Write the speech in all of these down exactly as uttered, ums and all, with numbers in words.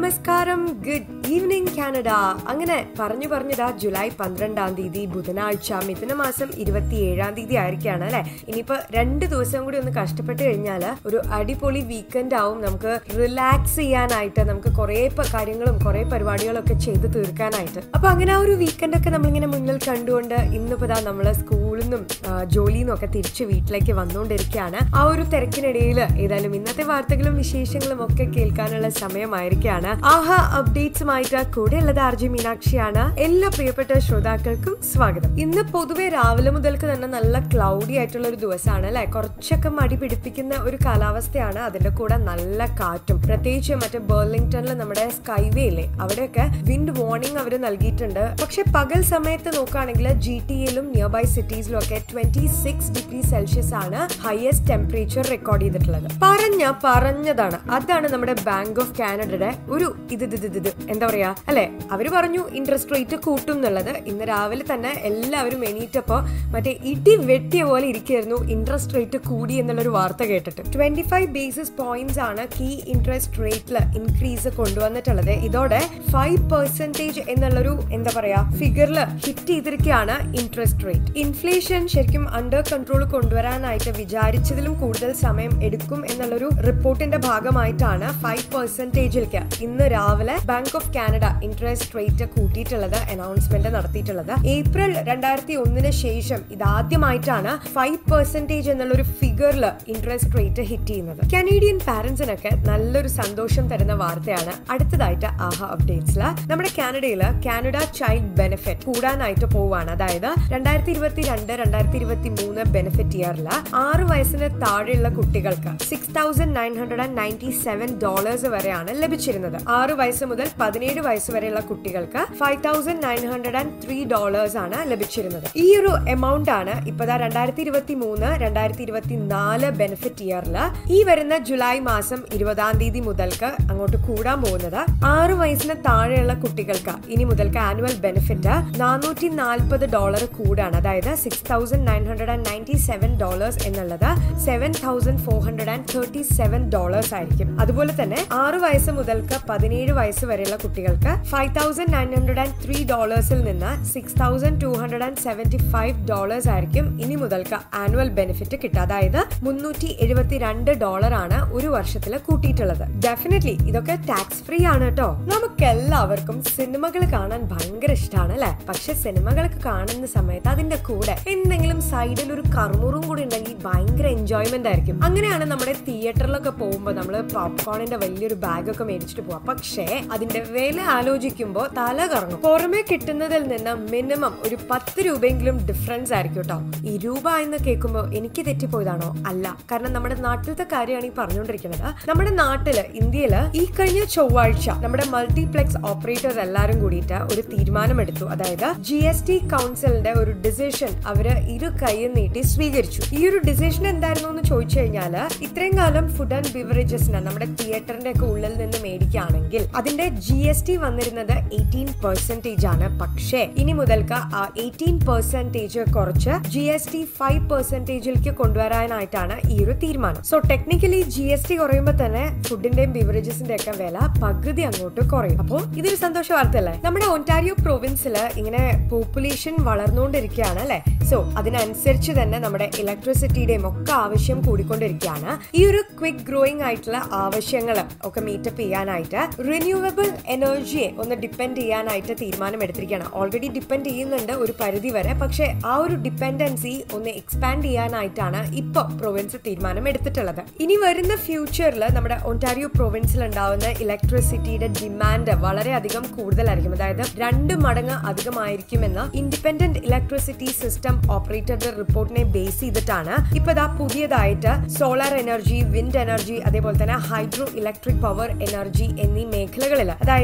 നമസ്കാരം, good evening Canada. അങ്ങനെ പറഞ്ഞു പറഞ്ഞതാ ജൂലൈ പന്ത്രണ്ടാം തീയതി ബുധനാഴ്ച, മിഥുനമാസം ഇരുപത്തി ഏഴാം തീയതി ആയിരിക്കാണ് അല്ലെ. ഇനിയിപ്പോ രണ്ട് ദിവസം കൂടി ഒന്ന് കഷ്ടപ്പെട്ട് കഴിഞ്ഞാല് ഒരു അടിപൊളി വീക്കെൻഡ് ആവും. നമുക്ക് റിലാക്സ് ചെയ്യാനായിട്ട്, നമുക്ക് കുറെ കാര്യങ്ങളും കുറെ പരിപാടികളും ഒക്കെ ചെയ്ത് തീർക്കാനായിട്ട്. അപ്പൊ അങ്ങനെ ആ ഒരു വീക്കെൻഡ് ഒക്കെ നമ്മളിങ്ങനെ മുന്നിൽ കണ്ടുകൊണ്ട് ഇന്നിപ്പോ ദാ നമ്മള് സ്കൂളിൽ നിന്നും ജോലിയിൽ നിന്നും ഒക്കെ തിരിച്ച് വീട്ടിലേക്ക് വന്നുകൊണ്ടിരിക്കുകയാണ്. ആ ഒരു തിരക്കിനിടയിൽ ഏതായാലും ഇന്നത്തെ വാർത്തകളും വിശേഷങ്ങളും ഒക്കെ കേൾക്കാനുള്ള സമയമായിരിക്കാണ്. ആഹാ അപ്ഡേറ്റ്സുമായിട്ട് കൂടെയുള്ളത് ആർ ജെ മീനാക്ഷിയാണ്. എല്ലാ പ്രിയപ്പെട്ട ശ്രോതാക്കൾക്കും സ്വാഗതം. ഇന്ന് പൊതുവെ രാവിലെ മുതൽക്ക് തന്നെ നല്ല ക്ലൗഡി ആയിട്ടുള്ള ഒരു ദിവസമാണ് അല്ലെ. കുറച്ചൊക്കെ മടി പിടിപ്പിക്കുന്ന ഒരു കാലാവസ്ഥയാണ്. അതിന്റെ കൂടെ നല്ല കാറ്റും, പ്രത്യേകിച്ച് മറ്റേ ബെർലിംഗ്ടണിൽ നമ്മുടെ സ്കൈവേ ഇല്ലേ, അവിടെയൊക്കെ വിൻഡ് വാർണിംഗ് അവർ നൽകിയിട്ടുണ്ട്. പക്ഷെ പകൽ സമയത്ത് നോക്കുകയാണെങ്കിൽ ജി ടി എയിലും നിയർ ബൈ സിറ്റീസിലും ഒക്കെ ട്വന്റി സിക്സ് ഡിഗ്രി സെൽഷ്യസ് ആണ് ഹയസ്റ്റ് ടെമ്പറേച്ചർ റെക്കോർഡ് ചെയ്തിട്ടുള്ളത്. പറഞ്ഞ പറഞ്ഞതാണ്. അതാണ് നമ്മുടെ ബാങ്ക് ഓഫ് കാനഡയുടെ ഒരു ഇത് ഇത് ഇത് എന്താ പറയാ അല്ലെ. അവര് പറഞ്ഞു ഇൻട്രസ്റ്റ് റേറ്റ് കൂട്ടും എന്നുള്ളത്. ഇന്ന് രാവിലെ തന്നെ എല്ലാവരും എണീറ്റപ്പോ മറ്റേ ഇടി വെട്ടിയ പോലെ ഇരിക്കുന്നു ഇൻട്രസ്റ്റ് റേറ്റ് കൂടി എന്നുള്ളൊരു വാർത്ത കേട്ടിട്ട്. ട്വന്റി ഫൈവ് ബേസിസ് പോയിന്റ്സ് ആണ് കീ ഇൻട്രസ്റ്റ് റേറ്റില് ഇൻക്രീസ് കൊണ്ടുവന്നിട്ടുള്ളത്. ഇതോടെ ഫൈവ് പെർസെന്റേജ് എന്നുള്ളൊരു എന്താ പറയാ ഫിഗറിൽ ഹിറ്റ് ചെയ്തിരിക്കുകയാണ് ഇൻട്രസ്റ്റ് റേറ്റ്. ഇൻഫ്ലേഷൻ ശരിക്കും അണ്ടർ കൺട്രോൾ കൊണ്ടുവരാനായിട്ട് വിചാരിച്ചതിലും കൂടുതൽ സമയം എടുക്കും എന്നുള്ളൊരു റിപ്പോർട്ടിന്റെ ഭാഗമായിട്ടാണ് ഫൈവ് പെർസെന്റേജിലേക്ക് ഇന്ന് രാവിലെ bank of Canada interest rate കൂട്ടിയിട്ടുള്ളത്, അനൗൺസ്മെന്റ് നടത്തിയിട്ടുള്ളത്. ഏപ്രിൽ രണ്ടായിരത്തി ഒന്നിന് ശേഷം ഇതാദ്യമായിട്ടാണ് ഫൈവ് പെർസെന്റേജ് എന്നുള്ളൊരു ഫിഗറിൽ ഇൻട്രസ്റ്റ് റേറ്റ് ഹിറ്റ് ചെയ്യുന്നത്. കനേഡിയൻ പാരന്റ്സിനൊക്കെ നല്ലൊരു സന്തോഷം തരുന്ന വാർത്തയാണ് അടുത്തതായിട്ട് ആഹ അപ്ഡേറ്റ്സില്. നമ്മുടെ കാനഡയില് കാനഡ ചൈൽഡ് ബെനിഫിറ്റ് കൂടാനായിട്ട് പോവാണ്. അതായത് രണ്ടായിരത്തി ഇരുപത്തി രണ്ട് രണ്ടായിരത്തി ഇരുപത്തി മൂന്ന് ബെനിഫിറ്റ് ഇയറില് ആറ് വയസ്സിന് താഴെയുള്ള കുട്ടികൾക്ക് six thousand nine hundred and ninety seven dollars വരെയാണ് ലഭിച്ചിരുന്നത്. ആറ് വയസ്സ് മുതൽ പതിനേഴ് വയസ്സ് വരെയുള്ള കുട്ടികൾക്ക് five thousand nine hundred and three dollars ആണ് ലഭിച്ചിരുന്നത്. ഈ ഒരു എമൗണ്ട് ആണ് ഇപ്പതാ രണ്ടായിരത്തി ഇരുപത്തി മൂന്ന് രണ്ടായിരത്തി ഇരുപത്തി നാല് ബെനിഫിറ്റ് ഇയറില് ഈ വരുന്ന ജൂലൈ മാസം ഇരുപതാം തീയതി മുതൽക്ക് അങ്ങോട്ട് കൂടാൻ പോകുന്നത്. ആറ് വയസ്സിന് താഴെയുള്ള കുട്ടികൾക്ക് ഇനി മുതൽക്ക് ആനുവൽ ബെനിഫിറ്റ് നാനൂറ്റി നാൽപ്പത് ഡോളർ കൂടാണ്. അതായത് six thousand nine hundred and ninety seven dollars എന്നുള്ളത് seven thousand four hundred and thirty seven dollars ആയിരിക്കും. അതുപോലെ തന്നെ ആറ് വയസ്സ് മുതൽക്ക് പതിനേഴ് വയസ്സ് വരെയുള്ള കുട്ടികൾക്ക് five thousand nine hundred and three ഡോളേഴ്സിൽ നിന്ന് six thousand two hundred and seventy five dollars ആയിരിക്കും ഇനി മുതൽക്ക് ആനുവൽ ബെനിഫിറ്റ് കിട്ടുക. അതായത് മുന്നൂറ്റി എഴുപത്തിരണ്ട് ഡോളർ ആണ് ഒരു വർഷത്തിൽ കൂട്ടിയിട്ടുള്ളത്. ഡെഫിനറ്റ്ലി ഇതൊക്കെ ടാക്സ് ഫ്രീ ആണ് കേട്ടോ. നമുക്ക് എല്ലാവർക്കും സിനിമകൾ കാണാൻ ഭയങ്കര ഇഷ്ടമാണ് അല്ലെ. പക്ഷെ സിനിമകളൊക്കെ കാണുന്ന സമയത്ത് അതിന്റെ കൂടെ എന്തെങ്കിലും സൈഡിൽ ഒരു കർമുറും കൂടി ഉണ്ടെങ്കിൽ ഭയങ്കര എൻജോയ്മെന്റ് ആയിരിക്കും. അങ്ങനെയാണ് നമ്മുടെ തിയേറ്ററിലൊക്കെ പോകുമ്പോൾ നമ്മള് പോപ്കോണിന്റെ വലിയൊരു ബാഗ് ഒക്കെ മേടിച്ചിട്ട് പോവാം. പക്ഷേ അതിന്റെ വില ആലോചിക്കുമ്പോൾ തല കറങ്ങും. പുറമെ കിട്ടുന്നതിൽ നിന്ന് മിനിമം ഒരു പത്ത് രൂപയെങ്കിലും ഡിഫറൻസ് ആയിരിക്കും കേട്ടോ. ഈ രൂപ എന്ന് കേൾക്കുമ്പോൾ എനിക്ക് തെറ്റിപ്പോയതാണോ? അല്ല, കാരണം നമ്മുടെ നാട്ടിലത്തെ കാര്യമാണ് ഈ പറഞ്ഞുകൊണ്ടിരിക്കുന്നത്. നമ്മുടെ നാട്ടില് ഇന്ത്യയില് ഈ കഴിഞ്ഞ ചൊവ്വാഴ്ച നമ്മുടെ മൾട്ടിപ്ലെക്സ് ഓപ്പറേറ്റേഴ്സ് എല്ലാരും കൂടിയിട്ട് ഒരു തീരുമാനമെടുത്തു. അതായത് ജി എസ് ടി കൗൺസിലിന്റെ ഒരു ഡിസിഷൻ അവര് ഇരു കൈയും നീട്ടി സ്വീകരിച്ചു. ഈ ഒരു ഡിസിഷൻ എന്തായിരുന്നു എന്ന് ചോദിച്ചു കഴിഞ്ഞാല്, ഇത്രയും കാലം ഫുഡ് ആൻഡ് ബിവറേജസിന് നമ്മുടെ തിയേറ്ററിന്റെ ഒക്കെ ഉള്ളിൽ നിന്ന് മേടിക്കുകയാണെങ്കിൽ അതിന്റെ ജി എസ് ടി വന്നിരുന്നത് എയ്റ്റീൻ പെർസെന്റേജ് ആണ്. പക്ഷേ ഇനി മുതൽക്ക് ആ എയ്റ്റീൻ പെർസെന്റേജ് കുറച്ച് ജി എസ് ടി ഫൈവ് പെർസെന്റേജിലേക്ക് കൊണ്ടുവരാനായിട്ടാണ് ഈ ഒരു തീരുമാനം. So technically G S T കുറയുമ്പോൾ തന്നെ ഫുഡിന്റെയും ബിവറേജസിന്റെ ഒക്കെ വില പകുതി അങ്ങോട്ട് കുറയും. അപ്പോൾ ഇതൊരു സന്തോഷ വാർത്തയല്ലേ. നമ്മുടെ ഒന്റാരിയോ പ്രൊവിൻസില് ഇങ്ങനെ പോപ്പുലേഷൻ വളർന്നുകൊണ്ടിരിക്കുകയാണ് അല്ലെ. സോ അതിനനുസരിച്ച് തന്നെ നമ്മുടെ ഇലക്ട്രിസിറ്റിയുടെയും ഒക്കെ ആവശ്യം കൂടിക്കൊണ്ടിരിക്കുകയാണ്. ഈ ഒരു ക്വിക്ക് ഗ്രോയിങ് ആയിട്ടുള്ള ആവശ്യങ്ങൾ ഒക്കെ മീറ്റപ്പ് ചെയ്യാനായിട്ട് റിന്യൂവബിൾ എനർജിയെ ഒന്ന് ഡിപ്പെൻഡ് ചെയ്യാനായിട്ട് തീരുമാനം എടുത്തിരിക്കുകയാണ്. ഓൾറെഡി ഡിപ്പെൻഡ് ചെയ്യുന്നുണ്ട് ഒരു പരിധി വരെ. പക്ഷെ ആ ഒരു ഡിപ്പെൻഡൻസി ഒന്ന് എക്സ്പാൻഡ് ചെയ്യാനായിട്ടാണ് ഇപ്പൊ പ്രൊവിൻസ് തീരുമാനം എടുത്തിട്ടുള്ളത്. ഇനി വരുന്ന ഫ്യൂച്ചറിൽ നമ്മുടെ ഒന്റാരിയോ പ്രൊവിൻസിൽ ഉണ്ടാവുന്ന ഇലക്ട്രിസിറ്റിയുടെ ഡിമാൻഡ് വളരെയധികം കൂടുതലായിരിക്കും. അതായത് രണ്ട് മടങ്ങ് അധികമായിരിക്കുമെന്ന് ഇൻഡിപെൻഡന്റ് ഇലക്ട്രിസിറ്റി സിസ്റ്റം ഓപ്പറേറ്ററുടെ റിപ്പോർട്ടിനെ ബേസ് ചെയ്തിട്ടാണ് ഇപ്പൊ ഇതാ പുതിയതായിട്ട് സോളാർ എനർജി, വിൻഡ് എനർജി, അതേപോലെ തന്നെ ഹൈഡ്രോ ഇലക്ട്രിക് പവർ എനർജി എന്നീ മേഖലകളിൽ, അതായത്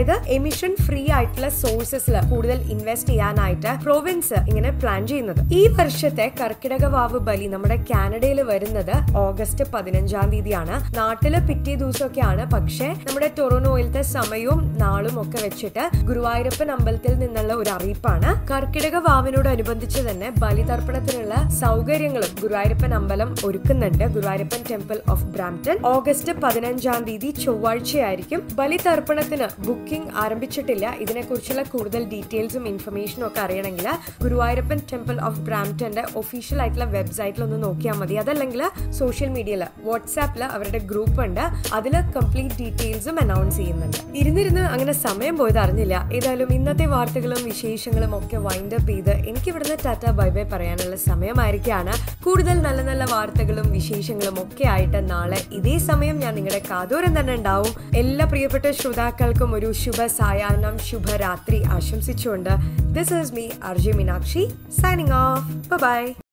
അതായത് എമിഷൻ ഫ്രീ ആയിട്ടുള്ള സോഴ്സസിൽ കൂടുതൽ ഇൻവെസ്റ്റ് ചെയ്യാനായിട്ട് പ്രൊവിൻസ് ഇങ്ങനെ പ്ലാൻ ചെയ്യുന്നത്. ഈ വർഷത്തെ കർക്കിടക വാവ് ബലി നമ്മുടെ കാനഡയിൽ വരുന്നത് ഓഗസ്റ്റ് പതിനഞ്ചാം തീയതിയാണ്. നാട്ടില് പിറ്റേ ദിവസമൊക്കെയാണ്. പക്ഷെ നമ്മുടെ ടൊറോണോയിലത്തെ സമയവും നാളും ഒക്കെ വെച്ചിട്ട് ഗുരുവായൂരപ്പൻ അമ്പലത്തിൽ നിന്നുള്ള ഒരു അറിയിപ്പാണ്. കർക്കിടക വാവിനോടനുബന്ധിച്ച് തന്നെ ബലിതർപ്പണത്തിനുള്ള സൗകര്യങ്ങളും ഗുരുവായൂരപ്പൻ അമ്പലം ഒരുക്കുന്നുണ്ട്. Guruvayurappan temple of Brampton August പതിനഞ്ചാം തീയതി ചൊവ്വാഴ്ചയായിരിക്കും. ബലിതർപ്പണത്തിന് ബുക്കിംഗ് ആരംഭിച്ചിട്ടില്ല. ഇതിനെക്കുറിച്ചുള്ള കൂടുതൽ ഡീറ്റെയിൽസും ഇൻഫർമേഷനും ഒക്കെ അറിയണമെങ്കിൽ ഗുരുവായൂരപ്പൻ ടെമ്പിൾ ഓഫ് ബ്രാംപ്ടന്റെ ഒഫീഷ്യൽ ആയിട്ടുള്ള വെബ്സൈറ്റിൽ ഒന്ന് നോക്കിയാൽ മതി. അതല്ലെങ്കിൽ സോഷ്യൽ മീഡിയയില് വാട്സാപ്പില് അവരുടെ ഗ്രൂപ്പ് ഉണ്ട്, അതിൽ കംപ്ലീറ്റ് ഡീറ്റെയിൽസും അനൗൺസ് ചെയ്യുന്നുണ്ട്. ഇരുന്നിരുന്ന് അങ്ങനെ സമയം പോയത് അറിഞ്ഞില്ല. ഏതായാലും ഇന്നത്തെ വാർത്തകളും വിശേഷങ്ങളും ഒക്കെ വൈൻഡ് അപ്പ് ചെയ്ത് എനിക്ക് ഇവിടുന്ന് ടാറ്റ ബൈ ബൈ പറയാനുള്ള സമയമായിരിക്കാണ്. കൂടുതൽ നല്ല നല്ല വാർത്തകളും വിശേഷങ്ങളും ഒക്കെ ആയിട്ട് നാളെ ഇതേ സമയം ഞാൻ നിങ്ങളുടെ കാതോരം തന്നെ ഉണ്ടാവും. എല്ലാ പ്രിയപ്പെട്ട ശ്രോതാക്കൾക്കും ഒരു ശുഭ സായാഹ്നം, ശുഭരാത്രി ആശംസിച്ചുകൊണ്ട് this is me R J Meenakshi signing off. Bye by.